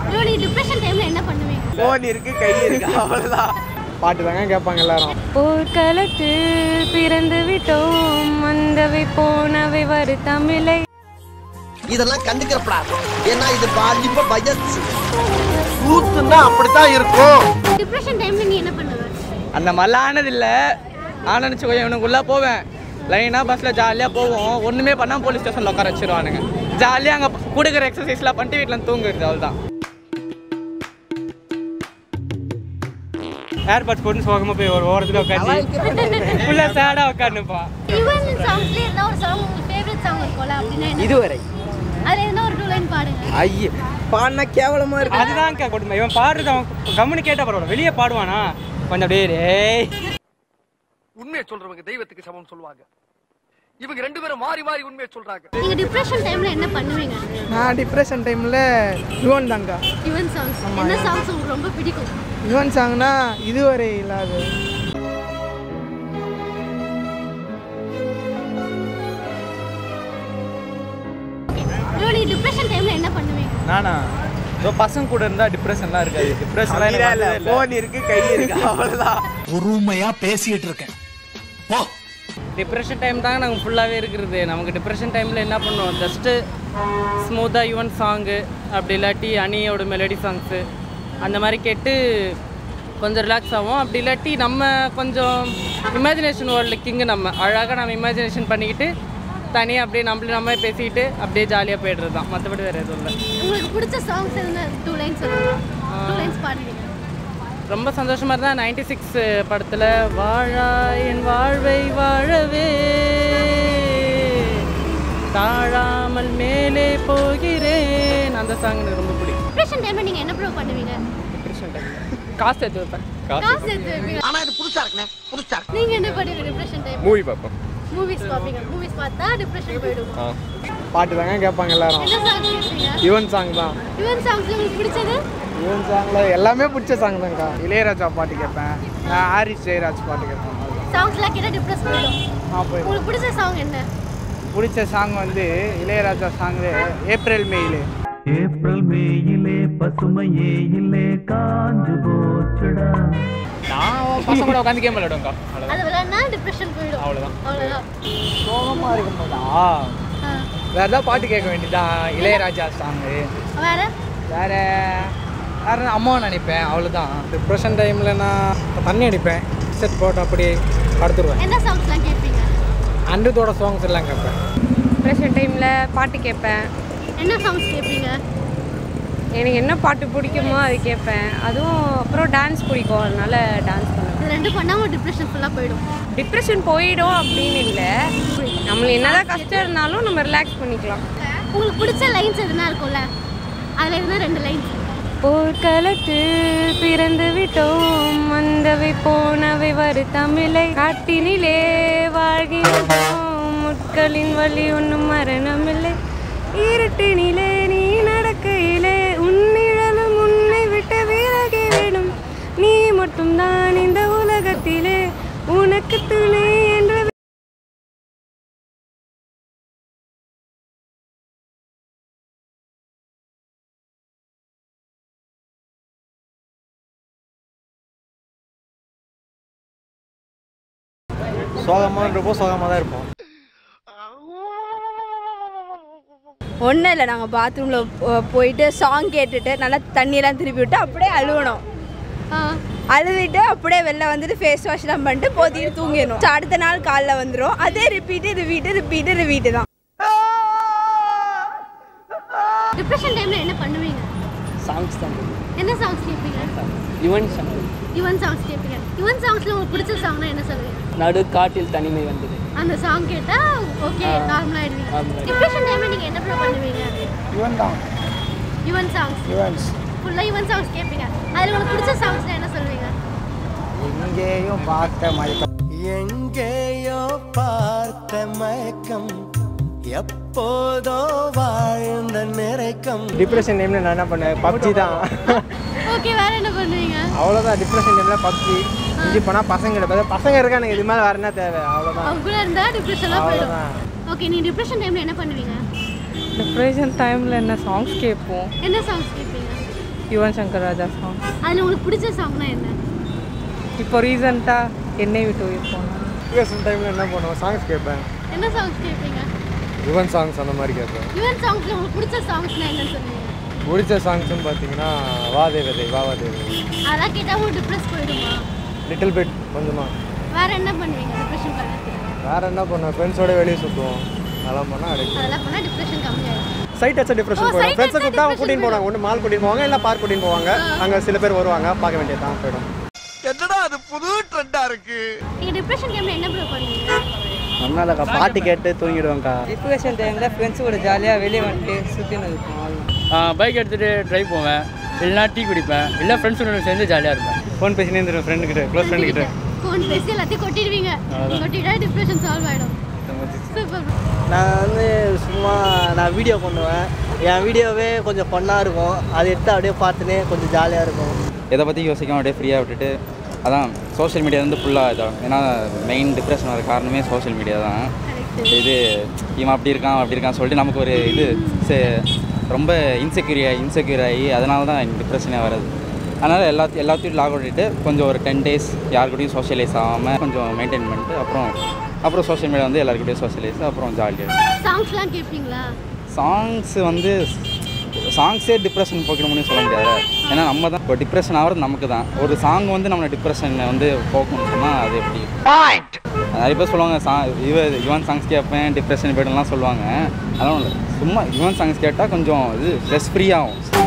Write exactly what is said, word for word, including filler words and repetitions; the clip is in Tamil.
ப்ரோ நீ டிப்ரஷன் டைம்ல என்ன பண்ணுவீங்க? ஃபோன் இருக்கு, கை இருக்கு, அவ்வளவுதான். பாட்டு தாங்க கேட்பாங்க எல்லாரும். போர்க்களத்தில் பிறந்து விட்டோம், வந்தவை போனவை வரு தமிழை. இதெல்லாம் கண்டுக்கிறப்படாது, ஏன்னா இது பாலிப்ப வயசு. கூத்துன்னா அப்படித்தான் இருக்கும். டிப்ரஷன் டைம்ல நீ என்ன பண்ணுவ? அந்த மாதிரிலாம் ஆனதில்லை. ஆனச்சு கொஞ்சம் இவனுக்குள்ளே போவேன். லைனாக பஸ்ஸில் ஜாலியாக போவோம். ஒன்றுமே பண்ணால் போலீஸ் ஸ்டேஷனில் உட்கார வச்சிருவானுங்க. ஜாலியாக அங்கே கொடுக்குற எக்ஸசைஸ்லாம் பண்ணிட்டு வீட்டில் தூங்குறது, அவ்வளோதான். ஏர்பாட்ஸ் போட்டு சோகமாக போய் ஒரு ஓரத்தில் உட்காந்து ஃபுல்லாக சேடாக உட்காந்துப்பான். யுவன் சாங்ஸ்ல என்ன ஒரு சாங் உங்களுக்கு ஃபேவரட் சாங் இருக்கும்ல அப்படினா என்ன? இதுவரை அதுல என்ன ஒரு டூ லைன் பாடுங்க. ஐயே பாடினா கேவலமா இருக்கு. அதுதான் கொடுமை. இவன் பாடுறது அவன் கம்முன்னு கேட்டால் பரவாயில்ல. வெளியே பாடுவானா கொஞ்சம் அப்படியே டேய். உண்மையை சொல்றவங்க தெய்வத்துக்கு சமம் சொல்லுவாங்க. இவங்க ரெண்டு பேரும் மாறி மாறி உண்மையை சொல்றாங்க. நீங்க டிப்ரஷன் டைம்ல என்ன பண்ணுவீங்க? நான் டிப்ரெஷன் டைமில் யுவன் தாங்க. யுவன் சாங்ஸ் என்ன சாங்ஸ் உங்களுக்கு ரொம்ப பிடிக்கும்? யுவன் சாங்னா இதுவரை இல்லாத. ப்ரோ நீ டிப்ரஷன் டைம்ல என்ன பண்ணுவீங்க? நானா ஸோ பசங்க கூட இருந்தால் டிப்ரெஷன்லாம் இருக்காது. டிப்ரெஷன்லாம் இல்லை. ஃபோன் இருக்கு, கை இருக்கு, அவ்வளவுதான். பொறுமையா பேசிட்டு இருக்கேன். போ. டிப்ரெஷன் டைம் தாங்க நாங்கள் ஃபுல்லாகவே இருக்கிறது. நமக்கு டிப்ரெஷன் டைமில் என்ன பண்ணுவோம், ஜஸ்ட்டு ஸ்மூத்தாக யுவன் சாங்கு, அப்படி இல்லாட்டி அனியோட மெலடி சாங்ஸு அந்த மாதிரி கேட்டு கொஞ்சம் ரிலாக்ஸ் ஆகும். அப்படி இல்லாட்டி நம்ம கொஞ்சம் இமேஜினேஷன் வேர்ல்டில் கிங்கு. நம்ம அழகாக நம்ம இமேஜினேஷன் பண்ணிக்கிட்டு தனியாக அப்படியே நம்மளே நம்ம பேசிக்கிட்டு அப்படியே ஜாலியாக போய்டுறது தான். மற்றபடி வேறு எதுவும் இல்லை. உங்களுக்கு பிடிச்ச சாங்ஸ் என்ன டூ லைன்ஸ் சொல்லுங்க. டூ லைன்ஸ் பாடுவீங்க. ரொம்ப சந்தோஷமாக இருந்தால் நைன்டி சிக்ஸ் படத்தில் வாழா என் வாழ்வை வாழவே தாழாமல் மேலே போகிறேன், அந்த சாங் எனக்கு ரொம்ப பிடிக்கும். டிப்ரஷன் டைம்ல நீங்க என்ன ப்ரோ பண்ணுவீங்க? டிப்ரெஷன் டைம் காசு எடுத்து வைப்பேன். காசு எடுத்து வைப்பீங்க. ஆனா இது புதுசா இருக்குனே, புதுசா. நீங்க என்ன பண்ணுவீங்க டிப்ரஷன் டைம்? மூவி பார்ப்போம். மூவிஸ் பாப்பீங்க. மூவிஸ் பார்த்தா டிப்ரஷன் போய்டுமா? பாட்டு தாங்க கேட்பாங்க எல்லாரும். என்ன சாங் கேட்பீங்க? யுவன் சாங் தான். யுவன் சாங்ஸ்ல உங்களுக்கு பிடிச்சது? யுவன் சாங்ல எல்லாமே பிடிச்ச சாங் தான்க்கா. இளையராஜா பாட்டு கேட்பேன், நான் ஹாரிஸ் ஜெயராஜ் பாட்டு கேட்பேன். சாங்ஸ்லாம் கேட்டா டிப்ரஸ் போய்டும். ஆ போய் உங்களுக்கு பிடிச்ச சாங் என்ன? பிடிச்ச சாங் வந்து இளையராஜா சாங்கு ஏப்ரல் மேயிலே. ஏப்ரல் மேயிலே பசுமையே இல்லே காஞ்சு போச்சுடா. நான் பசங்க கூட உட்காந்து கேம் விளையாடுவேங்க்கா. அது விளையாடுனா டிப்ரஷன் போய்டும். அவ்வளோதான். அவ்வளவுதான். சோகமாக இருக்கும்போதா ஆ. வேறு ஏதாவது பாட்டு கேட்க வேண்டியதான். இளையராஜா சாங்கு. வேற வேற வேற அம்மா நினைப்பேன், அவ்வளோதான். டிப்ரெஷன் டைமில் நான் தண்ணி அடிப்பேன், செட் போட்டு அப்படி படுத்துருவேன். என்ன சாங்ஸ்லாம் கேட்பீங்க? அண்டத்தோட சாங்ஸ் எல்லாம் கேட்பேன். டிப்ரெஷன் டைமில் பாட்டு கேட்பேன். என்ன சாங்ஸ் கேட்பீங்க? எனக்கு என்ன பாட்டு பிடிக்குமோ அது கேட்பேன். அதுவும் அப்புறம் டான்ஸ் பிடிக்கும், அதனால டான்ஸ் பண்ணுவேன். இது ரெண்டு பண்ணா உங்க டிப்ரஷன் ஃபுல்லா போய்டும். டிப்ரெஷன் போயிடும் அப்படின்னு இல்லை, நம்மளுக்கு என்னதான் கஷ்டம் இருந்தாலும் நம்ம ரிலாக்ஸ் பண்ணிக்கலாம். உங்களுக்கு பிடிச்ச லைன்ஸ் எதுனா இருக்கும்ல, அதுல இருந்தா ரெண்டு லைன்ஸ். போர்க்களத்தில் பிறந்து விட்டோம், வந்தவை போனவை வரு தமிழை. காட்டினிலே வாழ்கிறோம், முட்களின் வழி ஒன்றும் மரணமில்லை. இருட்டினிலே நீ நடக்கையிலே உன்னிழலும் உன்னை விட்டு விலகி விடும். நீ மட்டும்தான் இந்த உலகத்திலே உனக்கு துணை என்று. சோகமாக இருப்போ சோகமாக தான் இருப்போம். ஒன்றும் இல்லை, நாங்கள் பாத்ரூமில் போயிட்டு சாங் கேட்டுட்டு நல்லா தண்ணியெல்லாம் திருப்பி விட்டு அப்படியே அழுவணும். அழுதுட்டு அப்படியே வெளில வந்துட்டு ஃபேஸ் வாஷ்லாம் பண்ணிட்டு போத்திட்டு தூங்கிடணும். அடுத்த நாள் காலைல வந்துடும். அதே ரிப்பீட்டு ரிப்பீட்டு ரிப்பீட்டு ரிப்பீட்டு தான். டிப்ரஷன் டைம்ல என்ன பண்ணுவீங்க? சாங்ஸ் தான். என்ன சாங்ஸ் கேட்பீங்க? யுவன் சாங். யுவன் சாங்ஸ் கேட்பீங்க. யுவன் சாங்ஸ்ல உங்களுக்கு பிடிச்ச சாங்னா என்ன சொல்லுவீங்க? நடு காட்டில் தனிமை வந்தது. அந்த சாங் கேட்டா ஓகே நார்மலா ஆயிடுவீங்க. டிப்ரஷன் டைம்ல நீங்க என்ன ப்ரோ பண்ணுவீங்க? யுவன் தான். யுவன் சாங்ஸ். யுவன்ஸ் ஃபுல்லா யுவன் சாங்ஸ் கேட்பீங்க. அதுல உங்களுக்கு பிடிச்ச சாங்ஸ்னா என்ன சொல்லுவீங்க? எங்கேயோ பார்த்த மயக்கம், எங்கேயோ பார்த்த மயக்கம், எப்போதோ வாழ்ந்த நிறைக்கம். டிப்ரெஷன் டைமில் நான் என்ன பண்ணுவேன், பப்ஜி தான். ஓகே வேற என்ன பண்ணுவீங்க? அவ்வளோதான். டிப்ரெஷன் டைமில் பப்ஜி இஞ்சி போனால் பசங்க கிட்ட பசங்க இருக்கானுங்க, இது மாதிரி வேறு என்ன தேவை, அவ்வளோதான். அவங்க கூட இருந்தா டிப்ரெஷன்லாம் போயிடும். ஓகே நீ டிப்ரெஷன் டைம்ல என்ன பண்ணுவீங்க? டிப்ரெஷன் டைமில் என்ன சாங்ஸ் கேட்போம். என்ன சாங்ஸ் கேட்பீங்க? யுவன் சங்கர் ராஜா சாங். அதில் உங்களுக்கு பிடிச்ச சாங்னா என்ன? இப்போ ரீசெண்டாக என்னை விட்டு உயிர் போனோம். டிப்ரெஷன் டைமில் என்ன பண்ணுவோம்? சாங்ஸ் கேட்பேன். என்ன சாங்ஸ் கேட்பீங்க? யுவன் சாங்ஸ் அந்த மாதிரி கேட்பேன். யுவன் சாங்ஸில் உங்களுக்கு பிடிச்ச சாங்ஸ்னா என்னன்னு சொல்லுவீங்க? பிடிச்ச சாங்ஸ்னு பார்த்தீங்கன்னா வா தேவதை வா வா தேவதை. அதெல்லாம் கேட்டால் உங்களுக்கு டிப்ரெஸ் போயிடுமா? லிட்டில் பிட் கொஞ்சமாக. வேறு என்ன பண்ணுவீங்க டிப்ரெஷன் பண்ணுறது? வேறு என்ன பண்ணுவோம்? ஃப்ரெண்ட்ஸோட வெளியே சுற்றுவோம். அதெல்லாம் பண்ணால் அடிக்கும். அதெல்லாம் பண்ணால் டிப்ரெஷன் கம்மியாகும். சைட் அடிச்சா டிப்ரெஷன் போயிடும். ஃப்ரெண்ட்ஸை கூப்பிட்டா அவங்க கூட்டின்னு போவாங்க. ஒன்று மால் கூட்டின்னு போவாங்க, இல்லை பார்க் கூட்டின்னு போவாங்க. அங்கே சில பேர் வருவாங்க, பார்க்க வேண்டியதான் போயிடும். என்னடா அது புது ட்ரெண்டா இருக்கு. நீங்க டிப்ரெஷன் டைம்ல என்ன ப்ரோ பண்ணுவீங்க? ஒன்னாலக்கா பாட்டு கேட்டு தூங்கிடுவேங்க்கா. டிப்ரெஷன் டைமில் ஃப்ரெண்ட்ஸ் கூட ஜாலியாக வெளியே வந்துட்டு சுற்றின்னு இருப்போம். பைக் எடுத்துகிட்டு ட்ரைவ் போவேன், இல்லைனா டீ குடிப்பேன், இல்லை ஃப்ரெண்ட்ஸோட சேர்ந்து ஜாலியாக இருப்பேன். ஃபோன் பேசினே இருந்துருவேன் ஃப்ரெண்டுக்கிட்ட, க்ளோஸ் ஃப்ரெண்டுக்கிட்ட. ஃபோன் பேசி எல்லாத்தையும் கொட்டிடுவீங்க. கொட்டிட்டா டிப்ரெஷன் சால்வ் ஆகிடும். சூப்பர். நான் வந்து சும்மா நான் வீடியோ பண்ணுவேன். என் வீடியோவே கொஞ்சம் ஃபன்னாக இருக்கும். அதை எடுத்து அப்படியே பார்த்துனே கொஞ்சம் ஜாலியாக இருக்கும். எதை பற்றி யோசிக்காம அப்படியே ஃப்ரீயாக விட்டுட்டு அதான் சோஷியல் மீடியா வந்து ஃபுல்லாக இதாகும். ஏன்னா மெயின் டிப்ரெஷன் வர காரணமே சோஷியல் மீடியா தான். இது இவன் அப்படி இருக்கான் அப்படி இருக்கான்னு சொல்லிட்டு நமக்கு ஒரு இது ரொம்ப இன்செக்யூரியா இன்செக்யூர் ஆகி அதனால தான் டிப்ரெஷனே வருது. அதனால் எல்லா எல்லாத்தையும் லாக் அவுட்டிட்டு கொஞ்சம் ஒரு டென் டேஸ் யாருக்கூடையும் சோஷியலைஸ் ஆகாமல் கொஞ்சம் மெயின்டைன் பண்ணிட்டு அப்புறம் அப்புறம் சோஷியல் மீடியா வந்து எல்லாருக்கிட்டையும் சோஷியலைஸ் அப்புறம் ஜாலியாக. சாங்ஸ்லாம் கேட்பீங்களா? சாங்ஸ் வந்து சாங்ஸே டிப்ரெஷன் போக்கணும்னு சொல்ல முடியாது. ஏன்னா நம்ம தான் இப்போ டிப்ரெஷன் ஆகிறது நமக்கு தான். ஒரு சாங் வந்து நம்ம டிப்ரெஷனை வந்து போக்கணும்னு சொன்னால் அது எப்படி? நிறைய பேர் சொல்லுவாங்க சா இவ யுவன் சாங்ஸ் கேட்பேன் டிப்ரெஷன் போய்ட்டுலாம் சொல்லுவாங்க. அதெல்லாம் இல்லை, சும்மா யுவன் சாங்ஸ் கேட்டால் கொஞ்சம் இது ஸ்ட்ரெஸ் ஃப்ரீயாகும்.